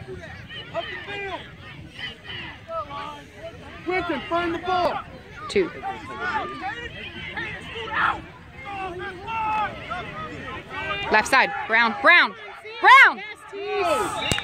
Quentin, find the ball. 2. Left side. Brown. Brown. Brown.